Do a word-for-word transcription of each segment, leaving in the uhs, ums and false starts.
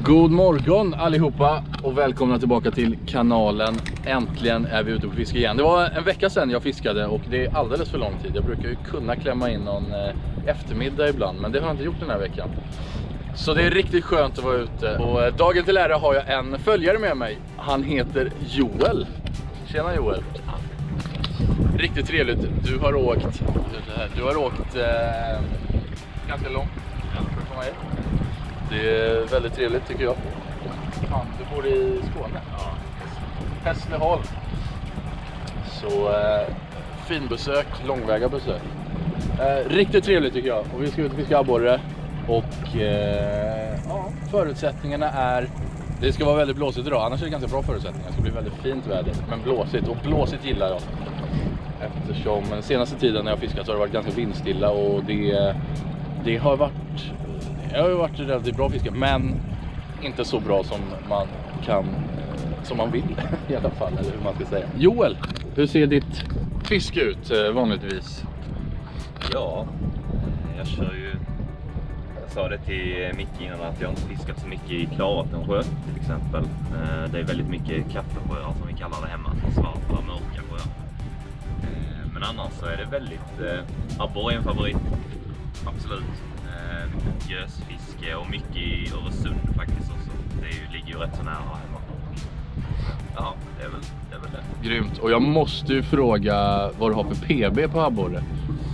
God morgon allihopa och välkomna tillbaka till kanalen. Äntligen är vi ute på fiske igen. Det var en vecka sedan jag fiskade och det är alldeles för lång tid. Jag brukar ju kunna klämma in någon eftermiddag ibland, men det har jag inte gjort den här veckan. Så det är riktigt skönt att vara ute. Och dagen till ära har jag en följare med mig. Han heter Joel. Tjena Joel. Riktigt trevligt. Du har åkt Du har åkt eh, ganska långt för att komma hit. Det är väldigt trevligt tycker jag. Fan, du bor i Skåne? Ja. Hässleholm. Så eh, fin besök, långväga besök. Eh, riktigt trevligt tycker jag. Och vi ska ut och fiska abborre. Och eh, ja, förutsättningarna är... Det ska vara väldigt blåsigt idag, annars är det ganska bra förutsättningar. Det ska bli väldigt fint väder, men blåsigt. Och blåsigt gillar jag. Eftersom den senaste tiden när jag fiskat så har det varit ganska vindstilla. Och det, det har varit... Det har ju varit relativt bra fiske, men inte så bra som man kan, som man vill i alla fall, eller hur man ska säga. Joel, hur ser ditt fiske ut vanligtvis? Ja, jag kör ju, jag sa det till Micke innan att jag inte fiskat så mycket i Klaratensjö till exempel. Det är väldigt mycket kaffesjöar som vi kallar det hemma, svarta, mörka sjöar. Men annars så är det väldigt, abborre är en favorit, absolut. Gösfiske och mycket i Öresund faktiskt också. Det är ju, ligger ju rätt så nära hemma. Ja, det är väl det. Är väl det. Grymt. Och jag måste ju fråga vad du har för P B på abborre.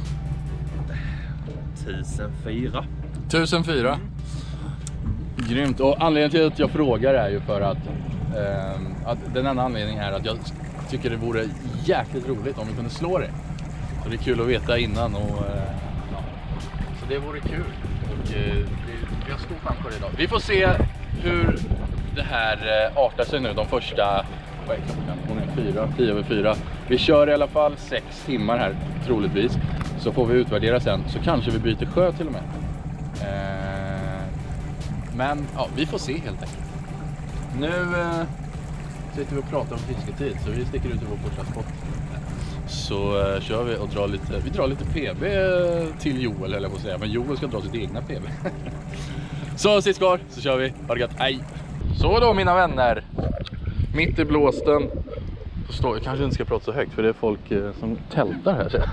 tusen fyra. tusen fyra? Mm. Grymt. Och anledningen till att jag frågar är ju för att, eh, att den enda anledningen är att jag tycker det vore jäkligt roligt om vi kunde slå det. Så det är kul att veta innan och eh, ja. Så det vore kul. Och, eh, vi, vi har stor chans på det idag. Vi får se hur det här eh, artar sig nu de första, vad är klockan? Hon är fyra, tio över fyra. Vi kör i alla fall sex timmar här troligtvis. Så får vi utvärdera sen. Så kanske vi byter sjö till och med. Eh, men ja, vi får se helt enkelt. Nu eh, sitter vi och pratar om fisketid. Så vi sticker ut i vår första spot. Så uh, kör vi och drar lite, vi drar lite P B till Joel eller vad säga, men Joel ska dra sitt egna P B. Så sist kvar så kör vi, ha det gött, hej! Så då mina vänner, mitt i blåsten, så står jag, kanske inte ska prata så högt för det är folk uh, som tältar här. Så.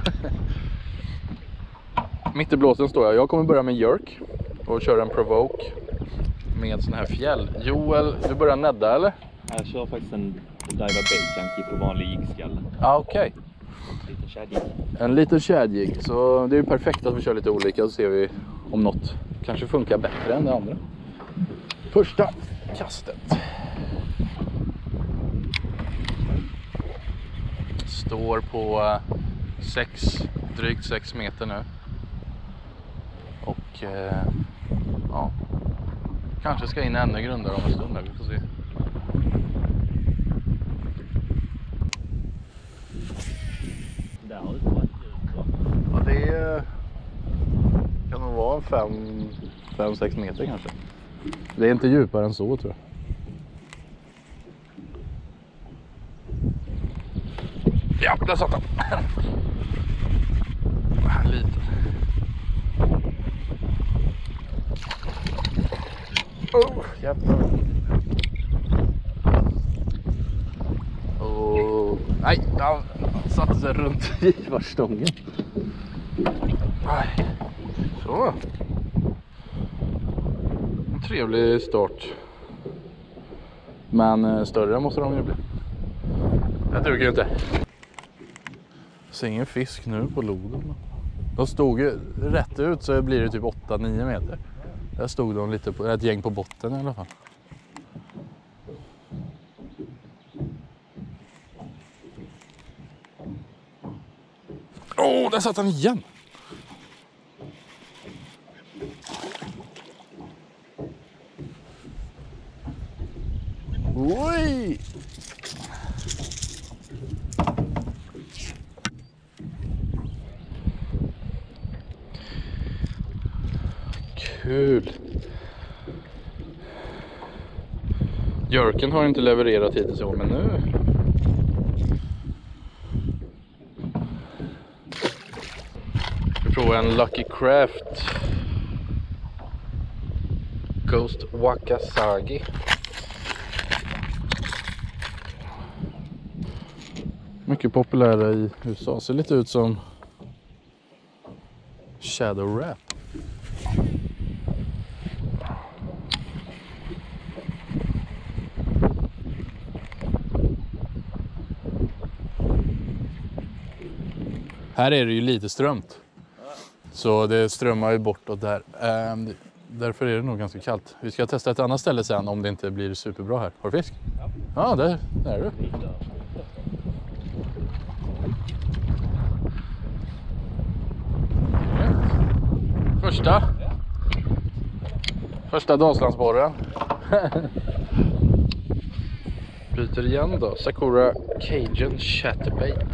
Mitt i blåsten står jag, jag kommer börja med jerk och köra en provoke med sån här fjäll. Joel, du börjar nedda eller? Jag kör faktiskt en diva bait junkie på vanlig jigskalle. Ja, ah, okej. Okay. En liten kedjig, så det är ju perfekt att vi kör lite olika så ser vi om något kanske funkar bättre än det andra. Första kastet. Står på sex, drygt sex meter nu. Och eh, ja, kanske ska in ännu grundare om en stund, vi får se. Ja, det är, kan nog vara fem sex meter kanske. Det är inte djupare än så tror jag. Ja, där satt han. En liten. Oh, jävlar. Oh, nej, han satte sig runt i varstången. Så. En trevlig start. Men större måste de ju bli. Jag tycker ju inte. Ser ingen fisk nu på loden. De stod ju rätt ut så blir det typ åtta nio meter. Där stod de lite på ett gäng på botten i alla fall. Åh, oh, där satt han igen. Oj! Kul. Jörken har inte levererat hittills i år, men nu vi provar en Lucky Craft Ghost Wakasagi. Mycket populära i U S A. Ser lite ut som Shadow Wrap. Här är det ju lite strömt. Så det strömmar ju bortåt där. Ehm, därför är det nog ganska kallt. Vi ska testa ett annat ställe sen om det inte blir superbra här. Har du fisk? Ja. Ja, där, där är du. Första. Första Dalslandsborren. Byter igen då. Sakura Cajun Chatterbait.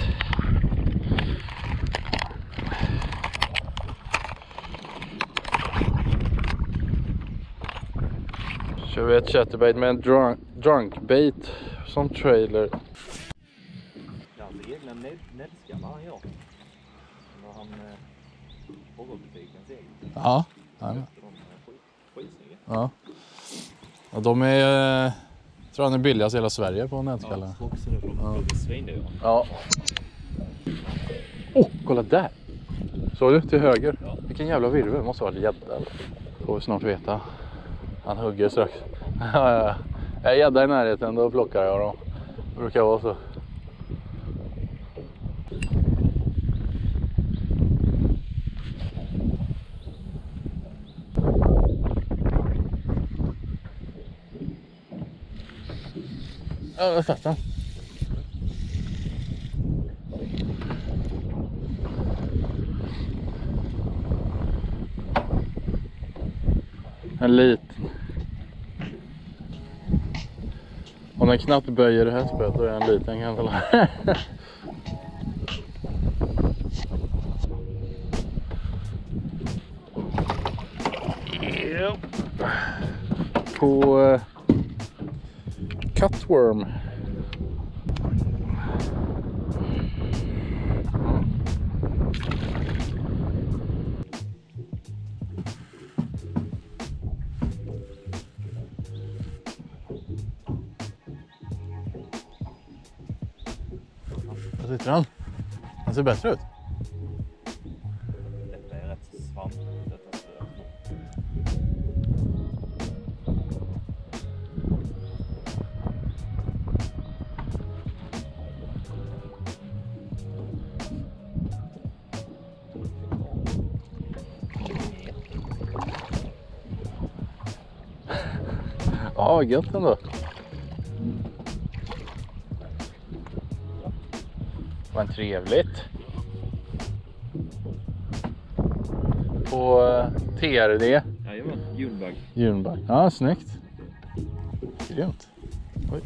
Kör vi ett chatterbait med en drunk, drunk bait som trailer. Ja, det egna nätskallar han gör. När han pågår butiken sig. Ja. Ja. Ja. Ja, de är, eh, tror jag, är billigast i hela Sverige på nätskallar. Ja, också det från svindyr. Ja. Åh, oh, kolla där. Såg du till höger? Ja. Vilken jävla virvel, det måste vara en gädda. Får vi snart veta. Han hugger strax. Jag är gädda i närheten, då plockar jag dem. Det brukar vara så. Ja, jag satt den. En liten. Om den knappt böjer det här spöet, då är en liten kan jag yep. På uh, cutworm. Vad sitter han? Han ser bättre ut. Detta är rätt svamp. Ja, gött ändå. Vad trevligt. På T R D. Jajamän, junbagg. Junbagg. Ja, snyggt. Grymt. Oj.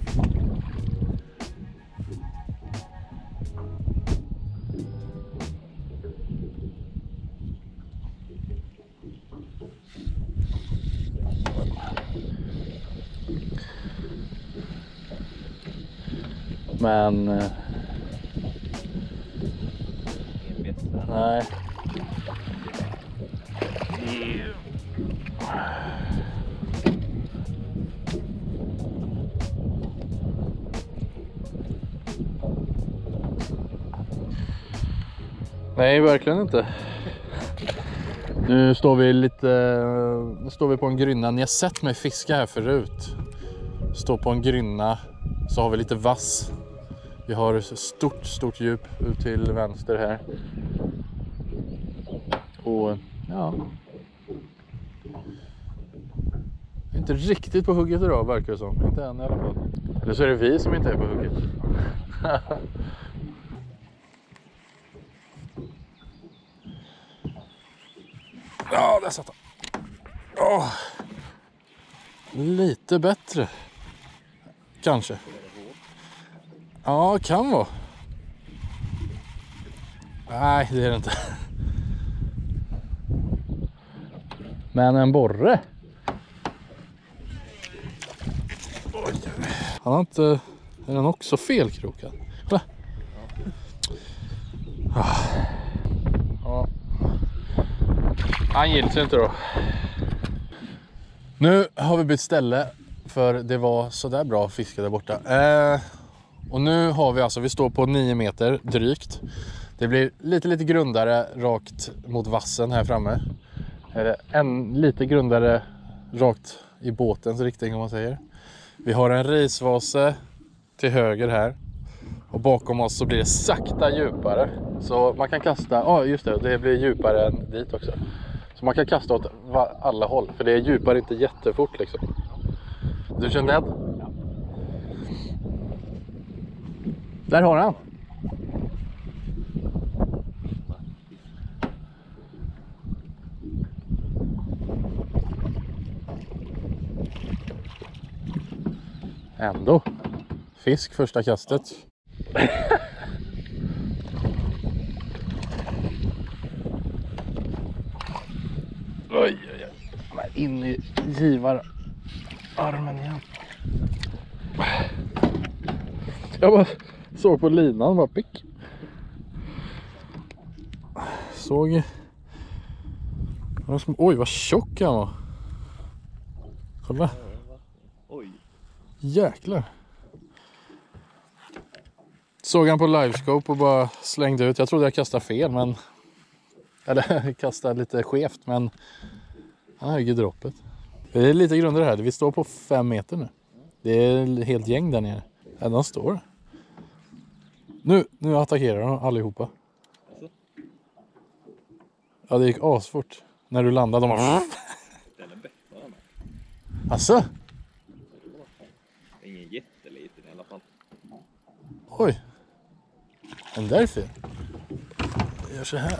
Men eh, nej. Nej, verkligen inte. Nu står vi lite nu står vi på en grynna. Ni har sett mig fiska här förut. Står på en grynna, så har vi lite vass. Vi har stort, stort djup ut till vänster här. Och ja. Inte riktigt på hugget idag verkar det som. Inte än i alla fall. Eller så är det vi som inte är på hugget. Ja, där satt han. Oh. Lite bättre. Kanske. Ja, kan vara. Nej, det är det inte. Men en borre. Oj. Han har inte... Är den också felkrokad? Kolla. Ja. Han gills inte då. Nu har vi bytt ställe för det var så där bra fiske där borta. Eh, och nu har vi alltså, vi står på nio meter drygt. Det blir lite lite grundare rakt mot vassen här framme. Eller en lite grundare rakt i båtens riktning om man säger. Vi har en risvase till höger här. Och bakom oss så blir det sakta djupare. Så man kan kasta, ja ah, just det, det blir djupare än dit också. Så man kan kasta åt alla håll, för det är djupare inte jättefort liksom. Du känner Ned? Ja. Där har han. Ändå. Fisk första kastet. Oj, oj, oj. Men in i givararmen igen. Jag bara såg på linan, bara pick. Såg. Oj, vad tjock han var. Kolla. Oj. Jäklar. Såg han på livescope och bara slängde ut. Jag trodde jag kastade fel, men eller kastade lite skevt, men han höger droppet. Det är lite grunder här. Vi står på fem meter nu. Det är helt gäng där nere. Ja, de står. Nu, nu attackerar de allihopa. Ja, det gick asfort. När du landade, de bara... Den är bättre. Asså? Ingen jätteliten i alla fall. Oj. Den där är fin. Jag gör så här.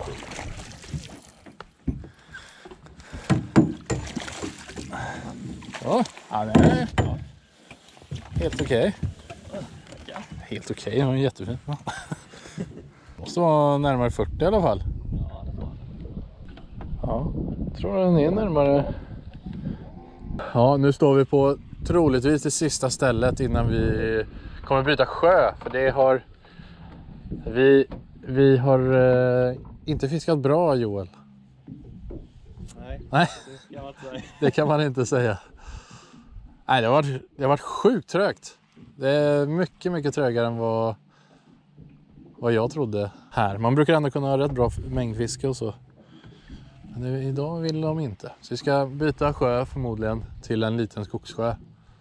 Ja, ja det är helt okej. Okay. Helt okej, okay. Den var jättefin. Måste vara närmare fyrtio i alla fall. Ja, jag tror den är närmare. Ja, nu står vi på troligtvis det sista stället innan vi kommer byta sjö. För det har vi, vi har eh, inte fiskat bra, Joel. Nej, Nej. Det, kan man inte säga. Det kan man inte säga. Nej, det har varit, det har varit sjukt trögt. Det är mycket, mycket trögare än vad, vad jag trodde här. Man brukar ändå kunna ha rätt bra mängdfiske och så. Men det, idag vill de inte. Så vi ska byta sjö förmodligen till en liten skogssjö.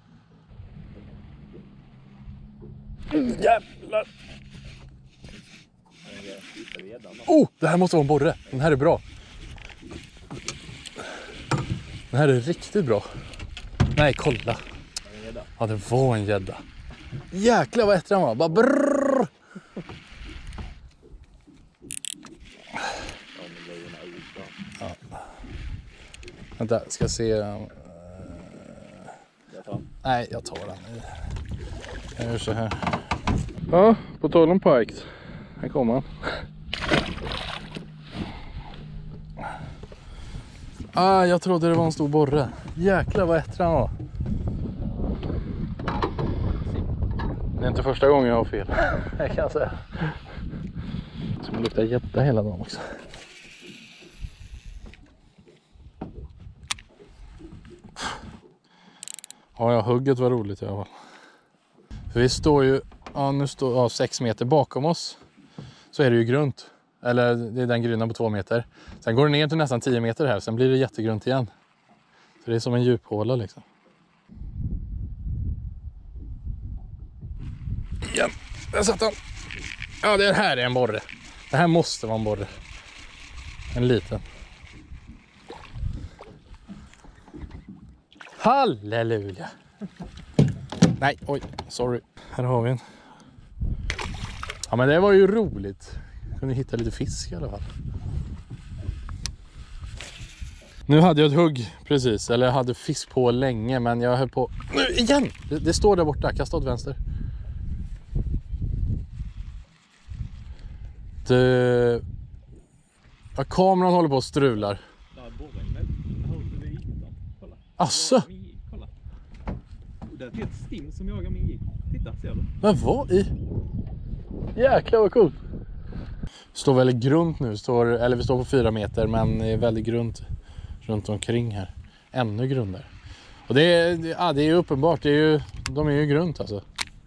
Jävlar! Oh, det här måste vara en borre. Den här är bra. Den här är riktigt bra. Nej, kolla. Ja, det var en gädda. Jäklar vad ätter han var. Bara brrrr. Ja. Vänta, ska se. Jag tar. Nej, jag tar den. Jag gör så här. Ja, på tal om pikes. Här kommer han. Ah, jag trodde det var en stor borre. Jäklar vad ätter han var. Det är inte första gången jag har fel. Jag kan säga. Som luktar jätte hela dagen också. Ja, ja, hugget var roligt i alla fall. För vi står ju, ja, nu står ja, sex meter bakom oss. Så är det ju grunt. Eller det är den grynnan på två meter. Sen går det ner till nästan tio meter här. Sen blir det jättegrunt igen. Så det är som en djuphåla liksom. Ja, där satt han. Ja, det här är en borre. Det här måste vara en borre. En liten. Halleluja. Nej, oj, sorry. Här har vi en. Ja, men det var ju roligt. Jag kunde hitta lite fisk i alla fall. Nu hade jag ett hugg precis. Eller jag hade fisk på länge. Men jag höll på... Nu igen! Det, det står där borta. Kasta åt vänster. Det... Ja, kameran håller på att strular. Asså? Kolla. Det är ett helt stim som jagar min gig. Titta, ser du? Men vad i? Jäklar vad coolt. Står väldigt grunt nu. Står, eller vi står på fyra meter. Men det är väldigt grunt runt omkring här. Ännu grundare. Och det är, ja, det är ju uppenbart, det är ju, de är ju grunt alltså.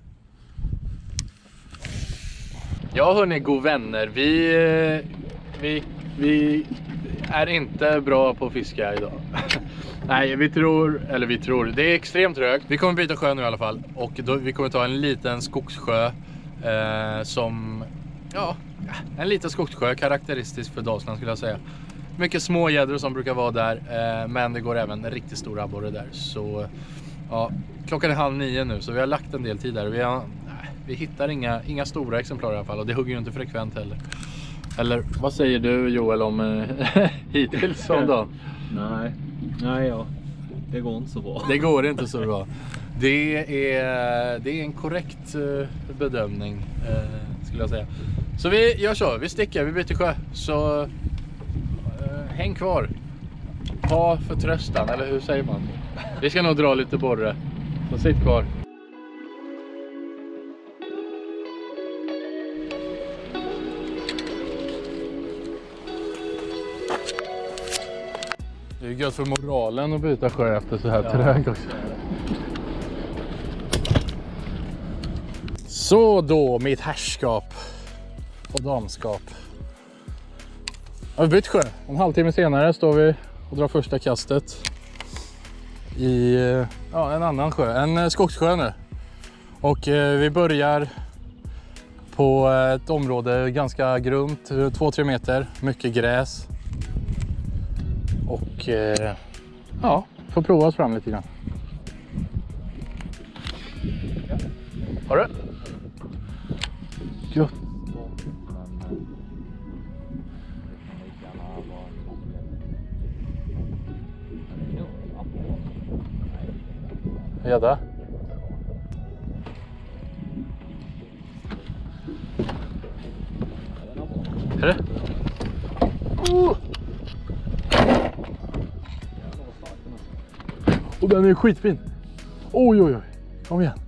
Ja hörni, god vänner, vi, vi, vi är inte bra på att fiska idag. Nej, vi tror, eller vi tror, det är extremt trögt. Vi kommer byta sjö nu i alla fall. Och då, vi kommer ta en liten skogssjö eh, som, ja, en liten skogssjö, karaktäristisk för Dalsland skulle jag säga. Mycket små gäddor som brukar vara där, eh, men det går även riktigt stora abborre där. Så ja, klockan är halv nio nu, så vi har lagt en del tid där. Vi, har, nej, vi hittar inga, inga stora exemplar i alla fall, och det hugger ju inte frekvent heller. Eller vad säger du Joel om eh, hittills om dagen? Nej, nej ja. Det går inte så bra. Det går inte så bra. Det är, det är en korrekt uh, bedömning uh, skulle jag säga. Så vi gör så, vi sticker, vi byter sjö. Så uh, häng kvar. Ha förtröstan, eller hur säger man? Vi ska nog dra lite borre. Så sitt kvar. Det är gött för moralen att byta sjö efter så här ja. Trög också. Så då, mitt härskap och damskap. Jag har bytt sjö. En halvtimme senare står vi och drar första kastet i ja, en annan sjö, en skogssjö nu. Och eh, vi börjar på ett område ganska grunt, två tre meter, mycket gräs. Och eh, ja, får prova oss fram lite grann. Har du? Gött. Gädda. Är det? Oh! Och den är skitfin. Oj oj oj. Kom igen.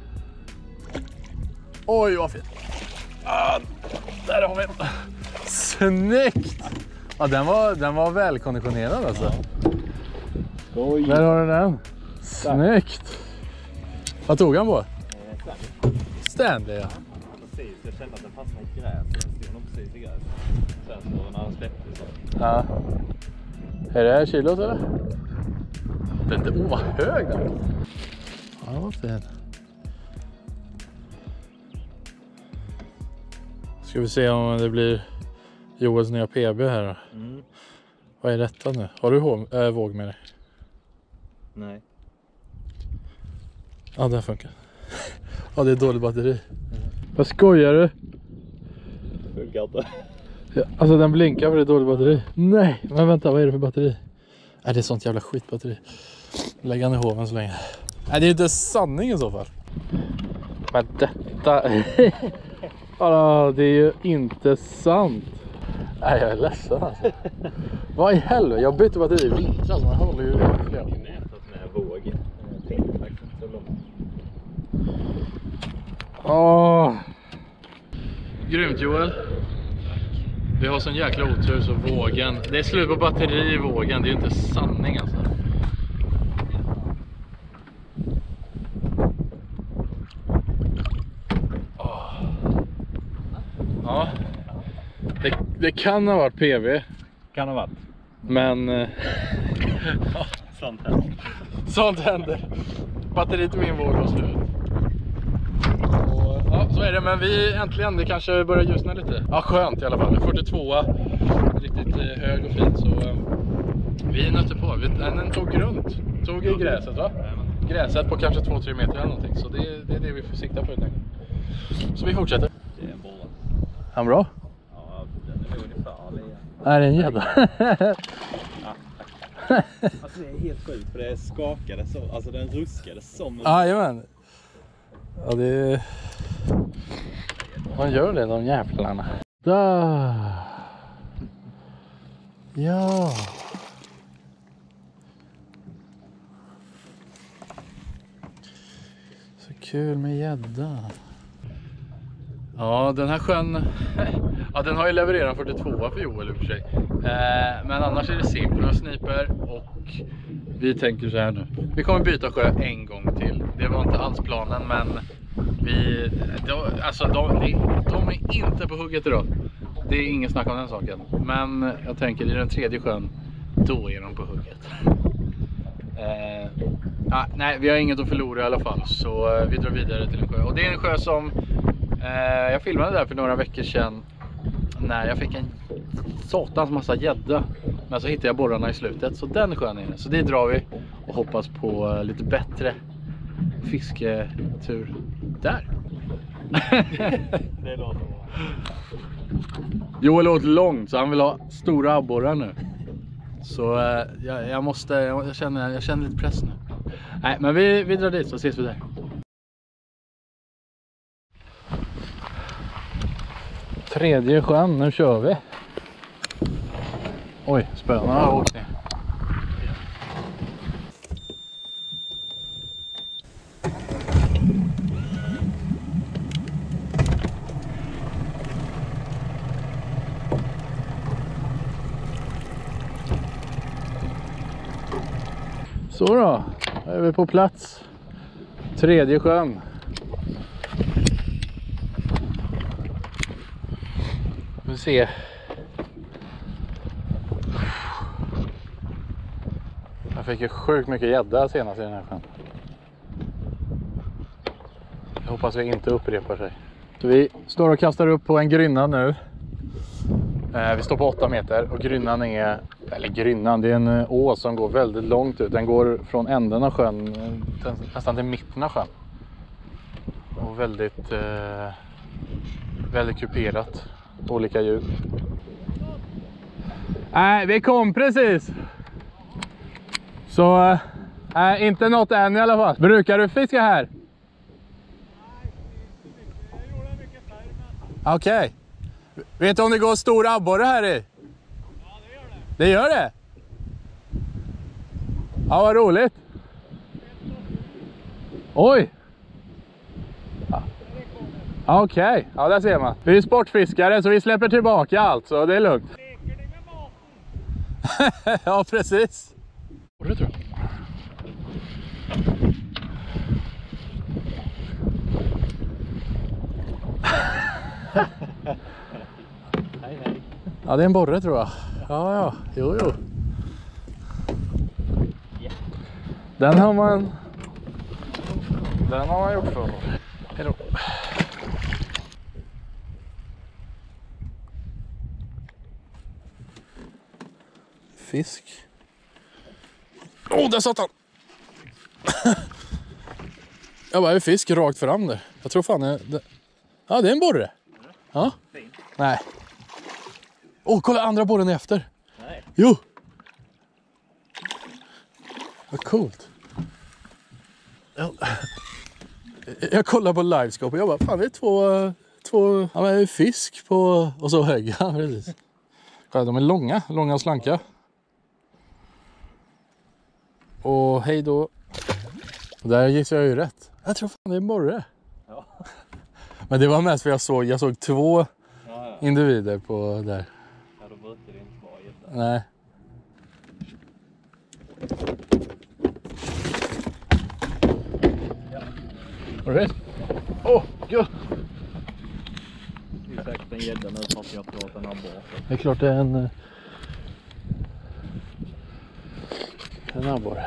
Oj vad fint. Ah, där har vi den. Snyggt. Ja, den var, den var välkonditionerad alltså. Oj. Där har du den. Snyggt. Vad tog han på? Stanley, ja. Precis, jag kände att den fastnade i gräs. Den stod nog precis i gräs. Sen så när han släppte så. Ja. Är det kilot eller? Den är oh, vad hög den. Ja, vad fin. Ska vi se om det blir Joels nya P B här då. Mm. Vad är detta nu? Har du hå- äh, våg med dig? Nej. Ja, den funkar. Ja, det är dåligt batteri. Mm. Vad skojar du? Funkar inte. Ja, alltså den blinkar för det är dåligt batteri. Nej, men vänta, vad är det för batteri? Nej, det är sånt jävla skitbatteri. Lägg han i hoven så länge. Nej, det är inte sanning i så fall. Men detta... Ja, det är ju inte sant. Nej, jag är ledsen alltså. Vad i helvete? Jag bytte batteri i vintras. Man håller ju det flera år. Nätet med våg. Jag tänkte faktiskt inte så långt. Åh. Grymt Joel. Vi har sån jäkla otur så vågen. Det är slut på batteri i vågen. Det är ju inte sanning alltså. Åh. Ja. Det, det kan ha varit P V. Kan ha varit. Men... ja, sånt händer. Sånt händer. Batteriet i min våg var slut. Och, ja, så är det. Men vi äntligen, det kanske börjar ljusna lite. Ja, skönt i alla fall. fyrtiotvå. Riktigt eh, hög och fin. Så eh, vi nötte på. Vi, den tog runt. Tog i gräset va? Gräset på kanske två tre meter eller någonting. Så det, det är det vi får sikta på helt enkelt. Så vi fortsätter. Det är bra. Är han bra? Ja, den är ungefär. Är det en gädda? Alltså det är helt sjukt för det skakade så, alltså den ruskade som... Ja, jajamän. Ja, det är... Man gör det, de jävlarna. Där. Ja. Så kul med gädda. Ja, den här sjön, ja, den har ju levererat fyrtiotvå för Joel i och för sig. Eh, men annars är det simpla sniper och vi tänker så här nu. Vi kommer byta sjö en gång till. Det var inte alls planen, men vi, de, alltså de, de är inte på hugget idag. Det är ingen snack om den saken. Men jag tänker i den tredje sjön, då är de på hugget. Eh, ah, nej, vi har inget att förlora i alla fall. Så eh, vi drar vidare till en sjö. Och det är en sjö som eh, jag filmade där för några veckor sedan. När jag fick en satans massa gädda. Men så hittade jag borrarna i slutet. Så den sjön är det. Så det drar vi och hoppas på eh, lite bättre fisketur där. Det låter bra. Joel åt långt så han vill ha stora abborrar nu. Så eh, jag, jag måste, jag, jag, känner, jag känner lite press nu. Nej, men vi, vi drar dit så ses vi där. Tredje sjön, nu kör vi. Oj, spöna har åkt ner. Så då, är vi på plats. Tredje sjön. Vi ser. Jag fick ju sjukt mycket gädda senast i den här sjön. Jag hoppas vi inte upprepar sig. Så vi står och kastar upp på en grynna nu. Vi står på åtta meter och grynnan är, eller grynnan, det är en å som går väldigt långt ut. Den går från änden av sjön nästan till mitten av sjön. Och väldigt, eh, väldigt kuperat. Olika djup. Nej, vi kom precis. Så, nej, äh, inte något än i alla fall. Brukar du fiska här? Nej, jag gjorde mycket förr, men... Okej. Okay. Vet du om det går stora abborre här i? Ja, det gör det. Det gör det? Ja, vad roligt. Oj. Ja. Okej, okay. Ja, där ser man. Vi är sportfiskare så vi släpper tillbaka allt, så det är lugnt. Leker ni med maten? Ja, precis. Det tror jag. Hej, hej. Ja, det är en borre tror jag. Ja, ja. Jo, jo. Yeah. Den har man... Den har man gjort för. Hej då. Fisk. Åh, oh, där satt han! Jag bara, är fisk rakt fram där. Jag tror fan är det... Ja, det är en borre. Ja. Fin. Nej. Åh, oh, kolla andra borren efter. Nej. Jo. Vad coolt. Jag, jag kollar på livescope och jag bara, fan det är två, två ja, men fisk på, och så högg han precis. Kolla, de är långa, långa och slanka. Och hej då. Där gissar jag ju rätt. Jag tror fan det är en borre. Ja. Men det var mest för jag såg, jag såg två Ja, ja. individer på där. Ja, då brukar det inte vara gädda. Nej. Har du rätt? Åh, gud! Det är säkert en gädda nu för att jag tror att den har bort. Det är klart det är en... En abborre.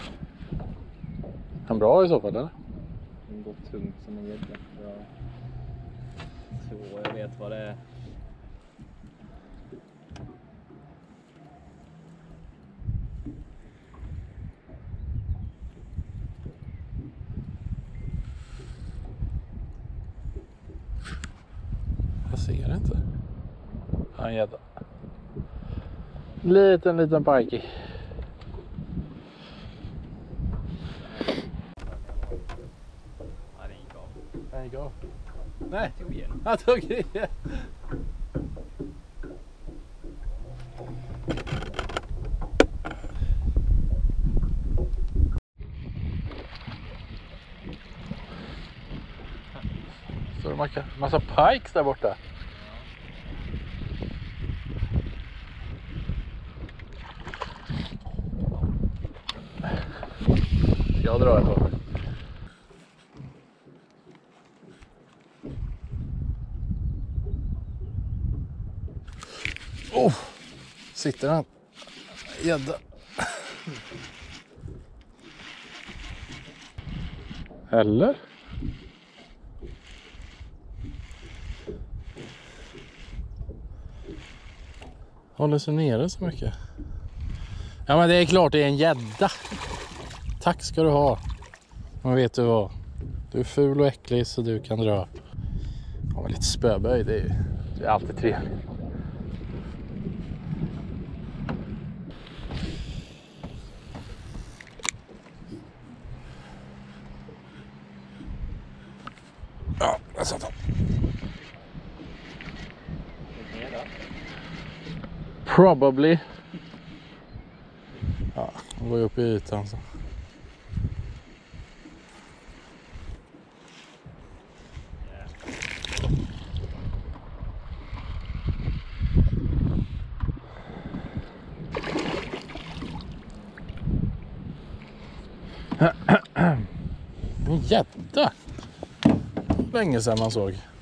En bra i så fall, eller? Den går tungt som en gädda. Jag tror jag vet vad det är. Jag ser det inte. En gädda. Liten, liten parky. Ja, den gick av. Den gick av. Nej, Tog igen. jag tog igen. Så det är en massa pikes där borta. Jag drar ett tag. Oh, sitter han? Gädda. Eller? Håller sig nere så mycket. Ja, men det är klart det är en gädda. Tack ska du ha. Men vet du vad? Du är ful och äcklig så du kan dra. Ja, men lite spöböj, det är, det är alltid trevligt. Ja, där satt han. Probably. Ja, han går ju upp i ytan så. En gädda. Länge sedan man såg.